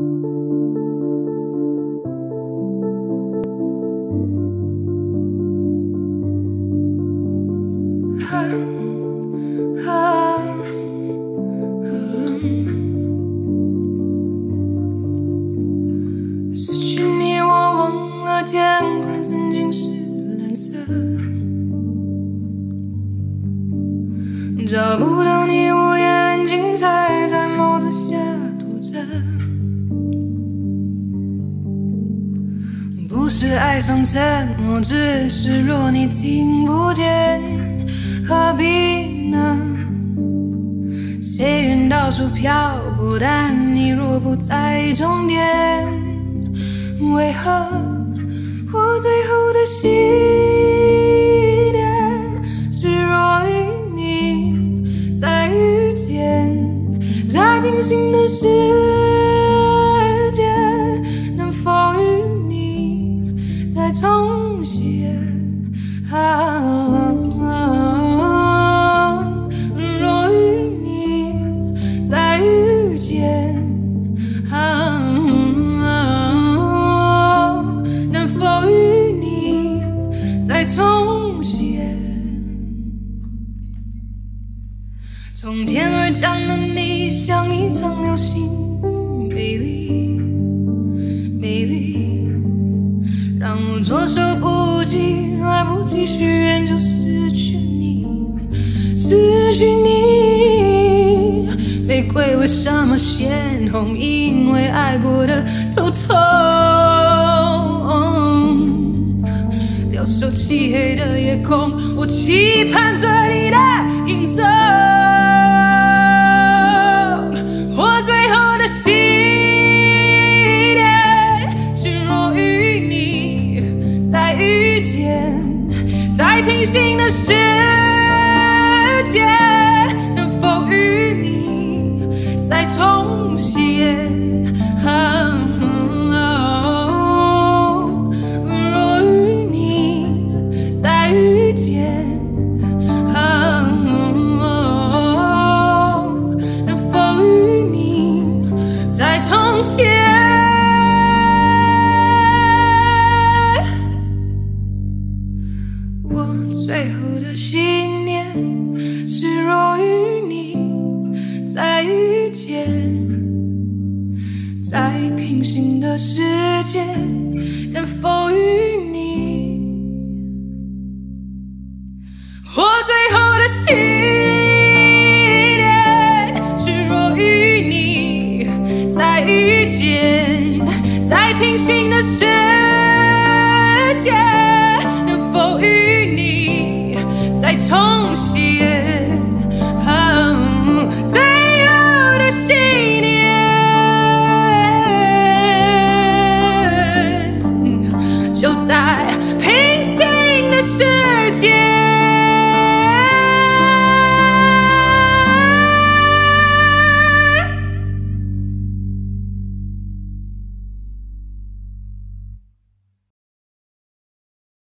失去你，我忘了天空曾经是蓝色，找不到你，我眼睛才在帽子下躲着。不是爱上沉默，只是若你听不见，何必呢？谁愿到处漂泊，但你若不在终点，为何我最后的信念是若与你再遇见，在平行的世界，能否与你再重写？若与你再遇见，能否与你再重写？从天而降的你，像一场流星雨，美丽美丽，让我措手不及，来不及许愿就失去你，失去你。玫瑰为什么鲜红？因为爱过的都痛。留守漆黑的夜空，我期盼着你的影踪。我最后的信念是若与你再遇见，在平行的世界，能否与你再重写？若与你再遇见，能否与你再重写？我最后的信念是若与你再遇见，在平行的世界，能否与你？我最后的信念是若与你再遇见，在平行的世界，能否与你再重写？最后的信念，就在